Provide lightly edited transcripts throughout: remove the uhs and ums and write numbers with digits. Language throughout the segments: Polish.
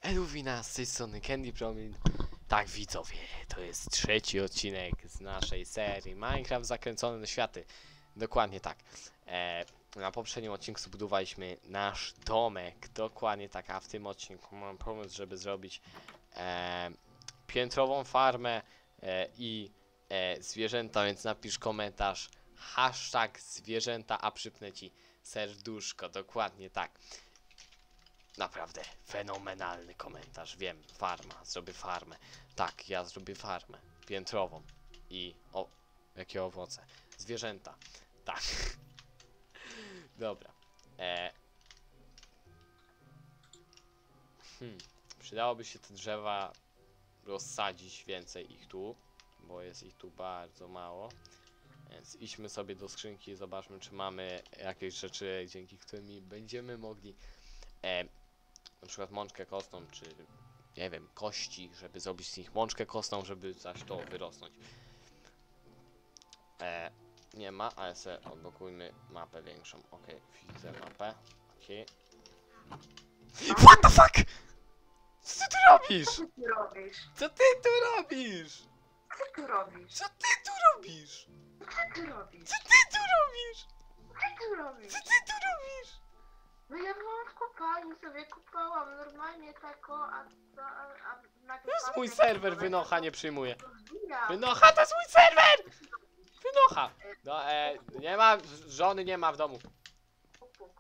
Eluwina, z tej strony Candy Promin. Tak, widzowie, to jest trzeci odcinek z naszej serii Minecraft Zakręcone na światy. Dokładnie tak. Na poprzednim odcinku zbudowaliśmy nasz domek. Dokładnie tak, a w tym odcinku mam pomysł, żeby zrobić piętrową farmę i zwierzęta, więc napisz komentarz #zwierzęta, a przypnę ci serduszko. Dokładnie tak. Naprawdę fenomenalny komentarz, wiem, farma, zrobię farmę. Tak, ja zrobię farmę piętrową i jakie owoce, zwierzęta, tak. Dobra. Przydałoby się te drzewa rozsadzić, więcej ich tu, bo jest ich tu bardzo mało. Więc idźmy sobie do skrzynki i zobaczmy, czy mamy jakieś rzeczy, dzięki którymi będziemy mogli na przykład mączkę kostną, czy nie wiem, kości, żeby zrobić z nich mączkę kostną, żeby zaś to wyrosnąć. Nie ma, ale sobie odblokujmy mapę większą. Okej, widzę mapę. Okej. What the fuck? Co ty tu robisz? Co ty robisz? Co ty tu robisz? Co ty robisz? Co ty tu robisz? Co ty robisz? Co ty tu robisz? Co ty robisz? Co ty tu robisz? No ja byłam w kopalni, sobie kupałam normalnie tako, a nagle... To jest mój serwer, Wynocha nie przyjmuje. Rozbijam. Wynocha, to jest mój serwer! Wynocha! No, nie ma, żony nie ma w domu. Puk, puk.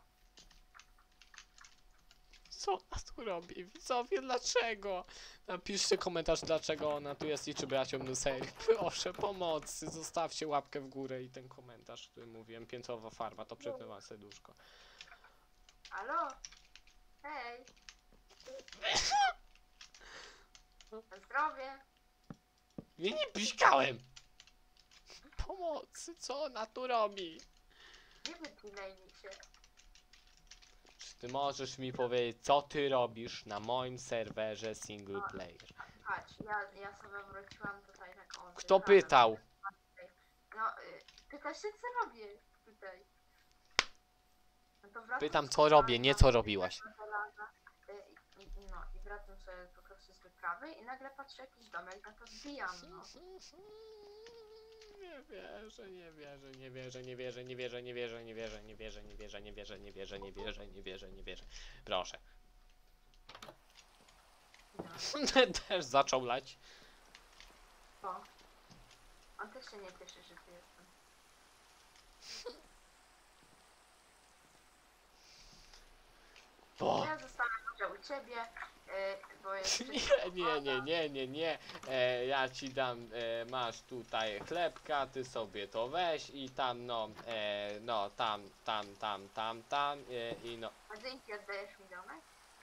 Co ona tu robi? Widzowie, dlaczego? Napiszcie komentarz, dlaczego ona tu jest i czy bracią do serii. Proszę, pomocy, zostawcie łapkę w górę i ten komentarz, który mówiłem, piętrowa farma, to przypnę wam serduszko. Halo? Hej. Na zdrowie. Ja nie piskałem! Pomocy, co ona tu robi? Nie wypinaj mi się. Czy ty możesz mi powiedzieć, co ty robisz na moim serwerze single player? Patrz, ja sobie wróciłam tutaj tak o... Kto pytał? No, pytasz się co robię tutaj. No to wracam Pytam, z co robię, kopalni, nie co robiłaś. No i wracam sobie po prostu z wyprawy i nagle patrzę jakiś domek, no to zbijam, no. Nie wierzę, nie wierzę, nie wierzę, nie wierzę, nie wierzę, nie wierzę, nie wierzę, nie wierzę, nie wierzę, nie wierzę, nie wierzę, nie wierzę, nie wierzę, nie wierzę. Proszę. Też zaczął lać. O. On też się nie cieszy, że tu jestem. Bo... Ja zostanę może u ciebie, bo jest... Nie. Ja ci dam, masz tutaj chlebka, ty sobie to weź i tam, tam, i no. A dzięki, oddajesz mi domek?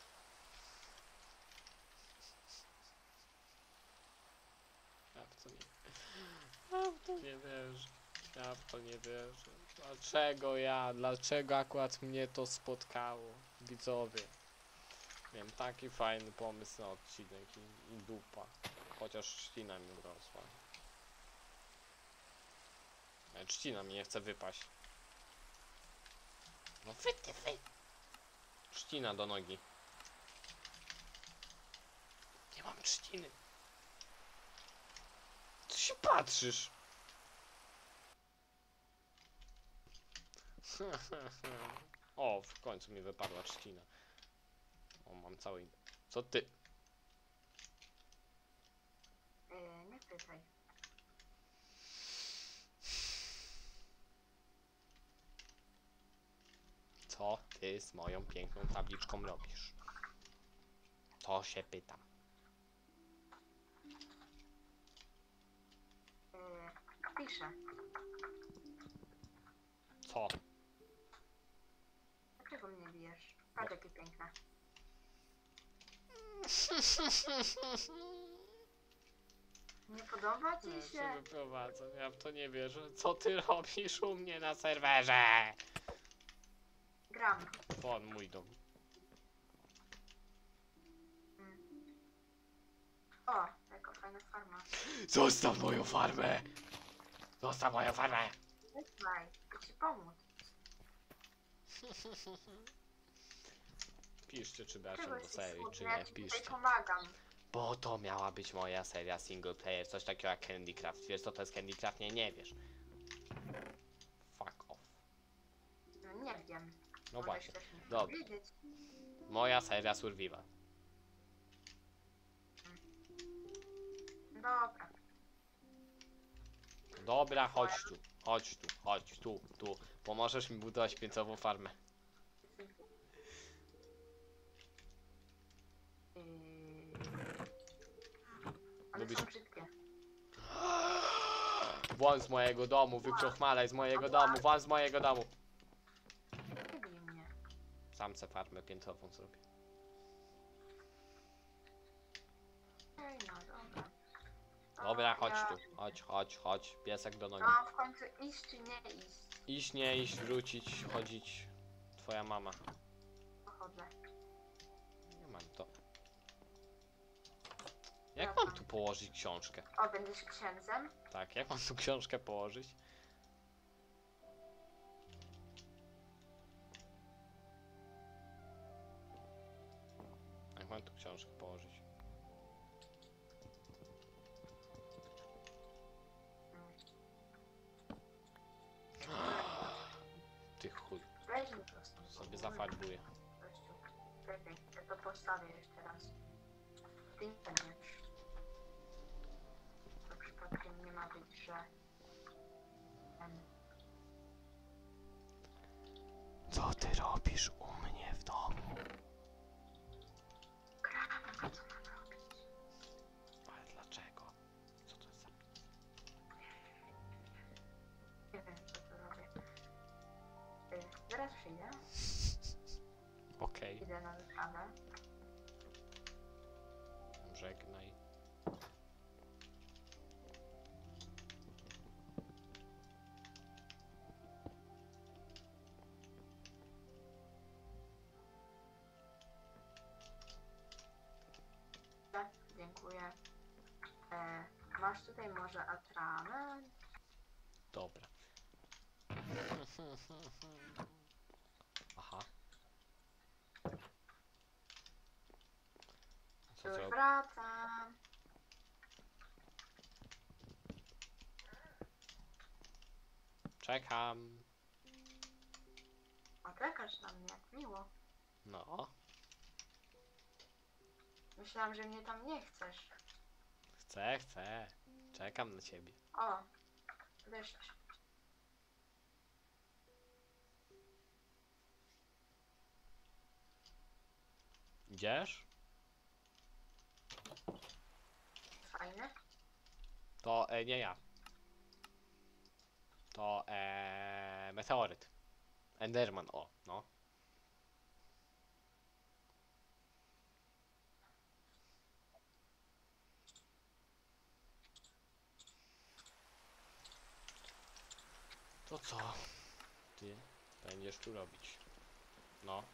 Ja w to nie wierzę. Ja w to nie wierzę. Dlaczego ja? Dlaczego akurat mnie to spotkało? Widzowie. Miałem taki fajny pomysł na odcinek i dupa. Chociaż trzcina mi urosła. Trzcina mi nie chce wypaść. No wy. Trzcina do nogi. Nie mam trzciny. Co się patrzysz? O, w końcu mi wypadła trzcina. O, mam cały... Co ty? Nie pytaj. Co ty z moją piękną tabliczką robisz? To się pytam. Piszę. Co? Dlaczego mnie bijesz? Patrz jakie piękne. Nie podoba ci Ja się? się wyprowadzam, ja w to nie wierzę. Co ty robisz u mnie na serwerze? Gram. Won mój dom. O, jaka fajna farma. Zostaw moją farmę! Zostaw moją farmę! Słuchaj, chcę ci pomóc. Piszcie, czy dacie Czego do jesteś serii, smutny? czy Ja nie, ci tutaj piszcie. pomagam. Bo to miała być moja seria single player, coś takiego jak Candy Craft. Wiesz co to jest Candy Craft? Nie wiesz. Fuck off. No nie wiem. No Może właśnie, chcesz mi dobra. powiedzieć? Moja seria survival. Dobra. Dobra, chodź tu, chodź tu, chodź tu, tu. Pomożesz mi budować pięcową farmę. One Lubisz- są brzydkie. Won z mojego domu, wykrochmalaj z mojego domu, won z mojego domu. Nie bij mnie. Sam se farmę piętrową zrobię. Ej, no dobra. Dobra, chodź ja... tu, chodź, piesek do nogi. No w końcu iść czy nie iść? Iść, nie iść, wrócić, chodzić. Twoja mama. Pochodzę. Nie mam to. Jak mam tu położyć książkę? O, będziesz księdzem? Tak, jak mam tu książkę położyć? Jak mam tu książkę położyć? Ty chuj, Weź mi prosto. sobie zafarbuję. Gościu. Czekaj, ja to postawię jeszcze raz. Ty nie będziesz. To przypadkiem nie ma być, że... Co ty robisz u mnie w domu? Krawa, co mam robić? Ale dlaczego? Co to jest za... Nie wiem, co tu robię. Zaraz przyjdę. Okej, Idę na wyprawę. żegnaj. Tak, dziękuję. Masz tutaj może atrament? Dobra. Aha. Co Już zrobię? wracam. Czekam. O, czekasz na mnie, jak miło. No. Myślałam, że mnie tam nie chcesz. Chcę. Czekam na ciebie. O, deszcz. Idziesz? Fajne. To nie ja. To meteoryt. Enderman, o, no. To co? Ty będziesz tu robić? No.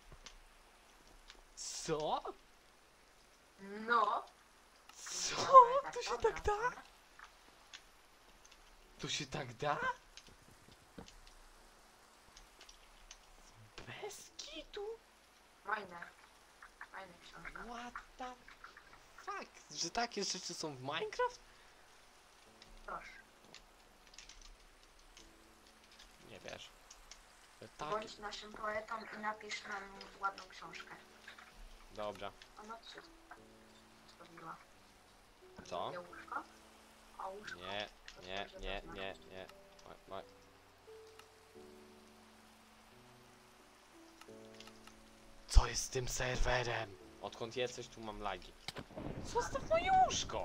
Co? No. Co? Dobra, To się dobra, tak da? dobra. To się tak da? Bez kitu? Fajne. Fajne książka. What the fuck? Że takie rzeczy są w Minecraft? Proszę. Nie wiesz. Że takie... Bądź naszym poetą i napisz nam ładną książkę. Dobra. Ona się zrobiła. Co? Nie łóżko? A łóżko? Nie. Oj. Co jest z tym serwerem? Odkąd jesteś, tu mam lagi. Zostaw moje łóżko!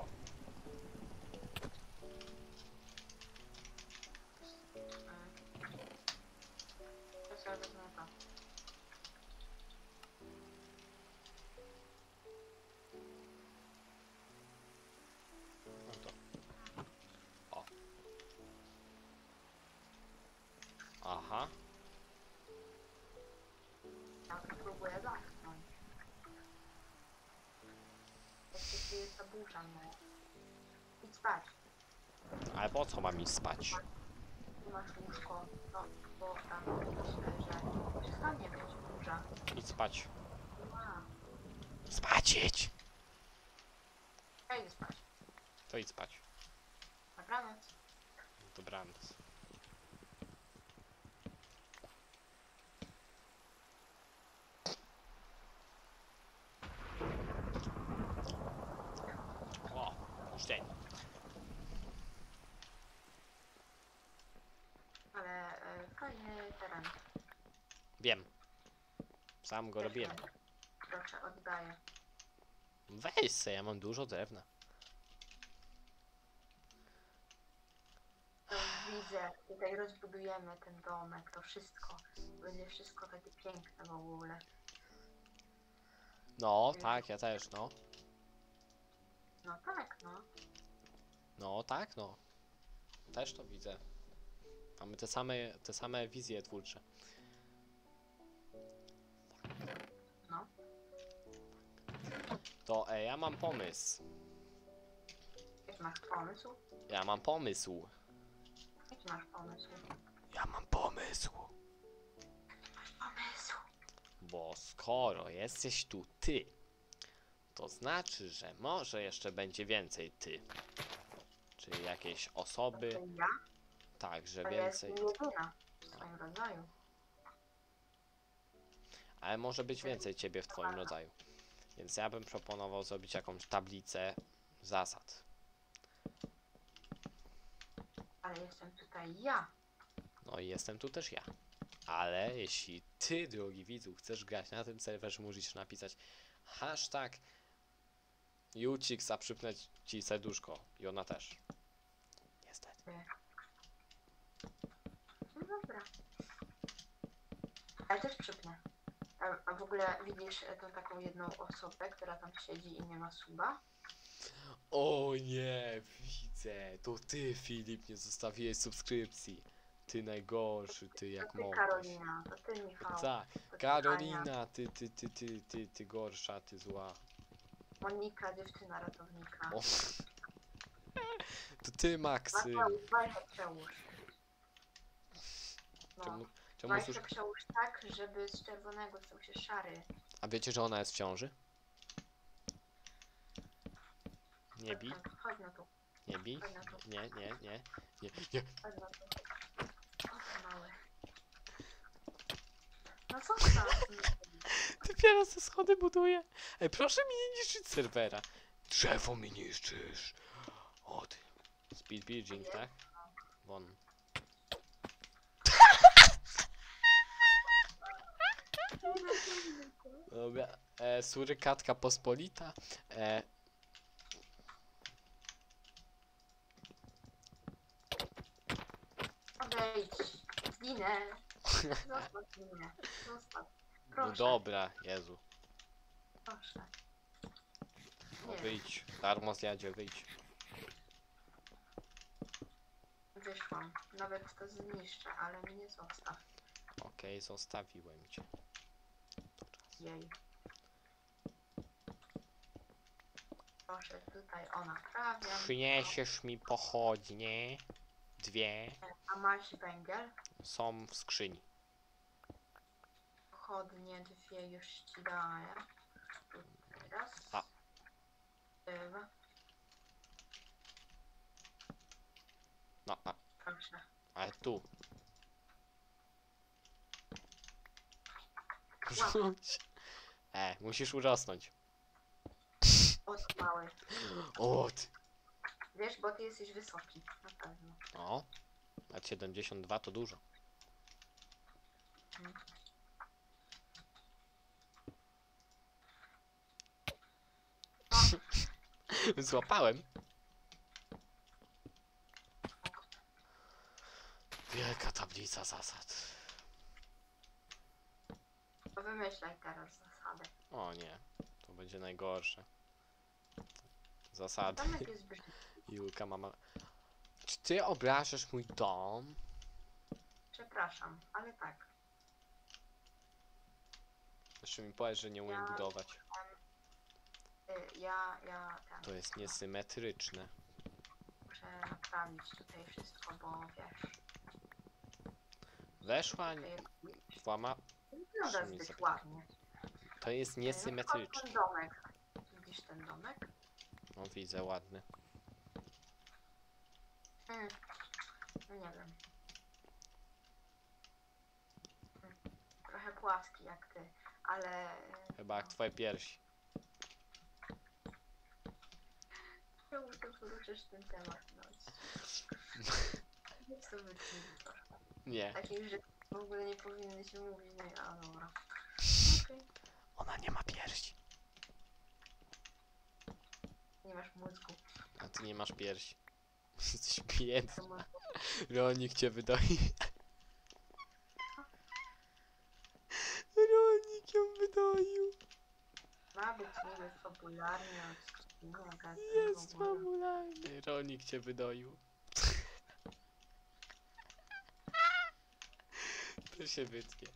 To sobie wezmę to. No to. O. Aha. Ja próbuję zasnąć. Jak się czuje to burza mnie. Idź spać. Ale po co mam iść spać? Tu masz łóżko. No, bo tam myślę, że przestanie być burza. Idź spać. Idź, idź. Ja idę spać. To idź spać. Dobranoc. Dobranoc. O, dzień. Ale fajny teren. Wiem. Sam go robiłem. Proszę, oddaję. Weź se, ja mam dużo drewna. To widzę, tutaj rozbudujemy ten domek, to wszystko. Będzie wszystko takie piękne w ogóle. No, tak, ja też, no. No tak, no. No, tak, no. Też to widzę. Mamy te same wizje twórcze. No. To, ja mam pomysł. Jaki masz pomysł? Ja mam pomysł. Jaki masz pomysł? Ja mam pomysł. Pomysł. Bo skoro jesteś tu ty, to znaczy, że może jeszcze będzie więcej ty. Czyli jakieś osoby, To ja? tak, że To więcej. jest jedyna w swoim rodzaju. Ale może być więcej ciebie w twoim rodzaju. Więc ja bym proponował zrobić jakąś tablicę zasad. Ale jestem tutaj ja. No i jestem tu też ja. Ale jeśli ty, drogi widzu, chcesz grać na tym serwerze, musisz napisać hashtag Jucix, a przypnę ci serduszko. I ona też. Niestety. No dobra. Ja też przypnę. A w ogóle widzisz tą taką jedną osobę, która tam siedzi i nie ma suba? O nie, widzę. To ty, Filip, nie zostawiłeś subskrypcji. Ty najgorszy, ty To jak ty mogłeś. Karolina, to ty Michał, Tak, to ty Ania, Karolina, ty gorsza, ty zła. Monika, dziewczyna ratownika. O. To ty, Maksym. Weź się przełóż. No, Czemu weź słysz... się przełóż tak, żeby z czerwonego stał się szary. A wiecie, że ona jest w ciąży? Nie bij, Chodź na to, nie bij. chodź na to, Nie. chodź na to. O, ty mały. No co tam? Dopiero ze schody buduję. Ej, proszę mi nie niszczyć serwera. Drzewo mi niszczysz. O ty. Speed building, tak? Won. Dobra. Surykatka pospolita. Odejdź, zginę. Zostaw mnie, zostaw. No Proszę, dobra, Jezu. proszę. No Nie. wyjdź. Darmo zjadzie, wyjdź. Wyszłam. Nawet to zniszczę, ale mnie zostaw. Okej, zostawiłem cię. Jej. Proszę, tutaj o naprawiam. Przyniesiesz mi pochodnie. Dwie. A masz węgiel? Są w skrzyni. Pochodnie dwie już ci daję. Raz. A. Dwa. No, Proszę. ale tu. Łap. Rzuć. Musisz urosnąć. Od mały. Od. Wiesz, bo ty jesteś wysoki. Na pewno. O. Lat 72 to dużo. Mhm. Złapałem. Wielka tablica zasad. To wymyślaj teraz zasadę. O nie. To będzie najgorsze. Zasady. Domek jest brzydki. Julka, mama. Czy ty obrażasz mój dom? Przepraszam, ale tak. Jeszcze mi powiesz, że nie umiem Ja- budować. Ja To jest niesymetryczne. muszę naprawić tutaj wszystko, bo wiesz. Weszła, To jest, włama. nie wygląda mi zbyt zapytać. ładnie. To jest Na przykład niesymetryczne. ten domek. Widzisz ten domek? No widzę, ładny. No nie wiem. Trochę płaski jak ty, ale... Chyba jak twoje piersi. Czemu to poruszysz ten temat? No. Jest to wytnij. Nie. Takich rzeczy w ogóle nie powinny się mówić, no a dobra. Okej. Ona nie ma piersi. Nie masz mózgu. A ty nie masz piersi. Jesteś biedny. To mózgu. Rolnik cię wydoi. Rolnik ją wydoił. Ma być niby fabularnie, odcinek, a Jest w ogóle. fabularny. Rolnik cię wydoił. To się wytnie.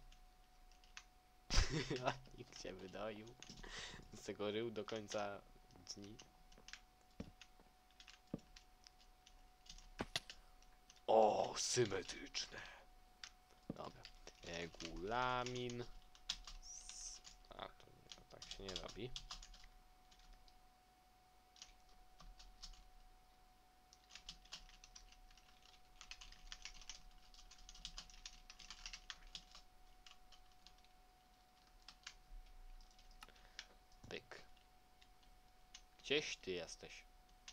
Rolnik cię wydoił. Z tego rył do końca dni. O, symetryczne. Dobra. Regulamin. A, to tak się nie robi. Pyk. Gdzieś ty jesteś.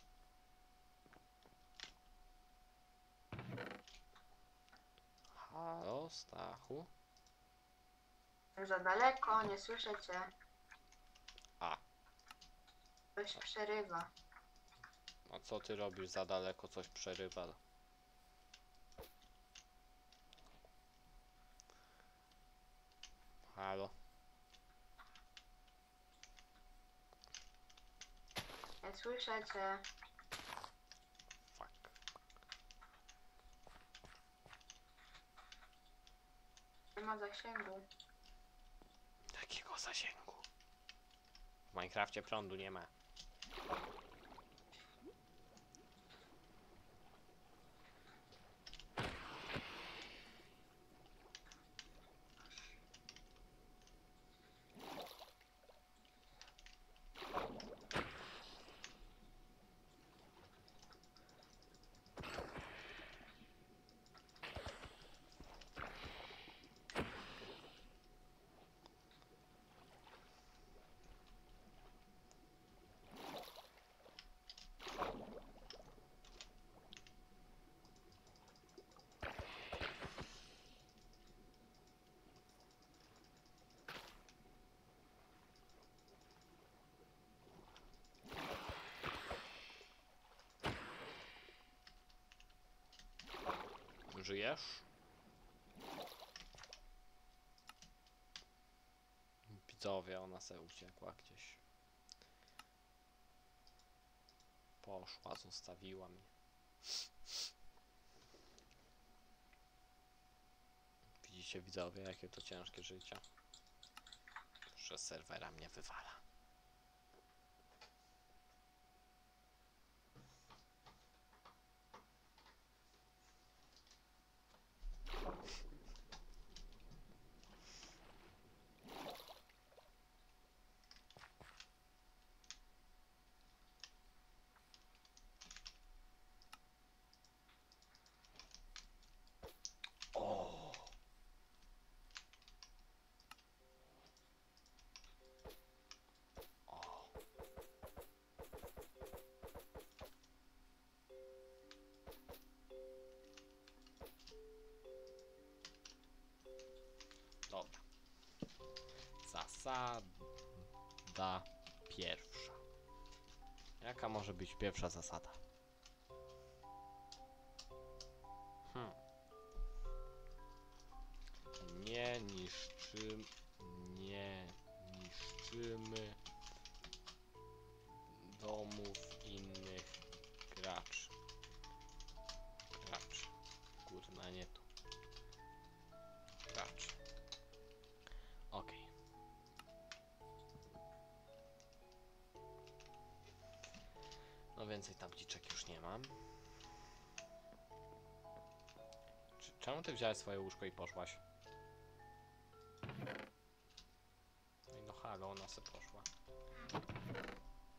Halo, Stachu? Za daleko, nie słyszę cię. A. Coś przerywa. A co ty robisz za daleko? Coś przerywa. Halo? Nie słyszę cię. Fuck. Nie ma zasięgu. Jakiego zasięgu? W Minecrafcie prądu nie ma. Żyjesz? Widzowie, ona se uciekła gdzieś. Poszła, zostawiła mnie. Widzicie, widzowie, jakie to ciężkie życie. Że serwera mnie wywala. O! O! Dobra. Zasada pierwsza. Jaka może być pierwsza zasada? Nie niszczymy domów innych graczy. Kurna, nie tu. Graczy. Okej. No więcej tabliczek już nie mam. Czemu ty wziąłeś swoje łóżko i poszłaś? Ej, no halo, ona se poszła.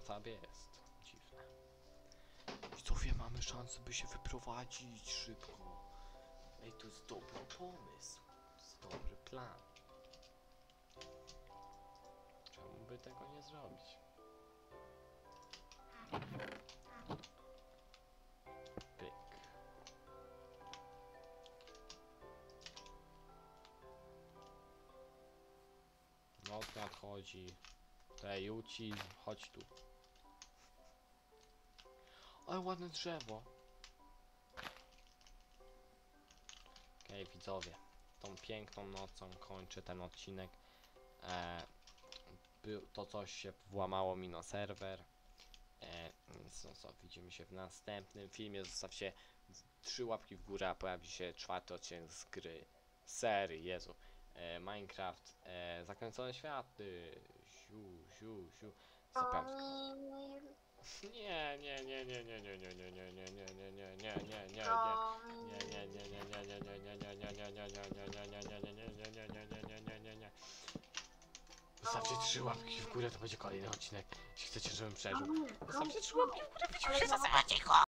tak jest. Dziwne. Widzowie, mamy szansę, by się wyprowadzić szybko. Ej, to jest dobry pomysł. To jest dobry plan. Czemu by tego nie zrobić? Pyk. Noc nadchodzi. Juci, chodź tu. Ale ładne drzewo. Okej, widzowie. Tą piękną nocą kończę ten odcinek. To coś się włamało mi na serwer. Więc no co, widzimy się w następnym filmie. Zostawcie 3 łapki w górę, a pojawi się 4. odcinek z gry. Serii, Jezu. Minecraft. Zakręcone światy. Siu. Zapewne. Nie. Zostawcie 3 łapki w górę, to będzie kolejny odcinek. Jeśli chcecie, żebym przeżył. Zostawcie 3 łapki w górę, widzimy się za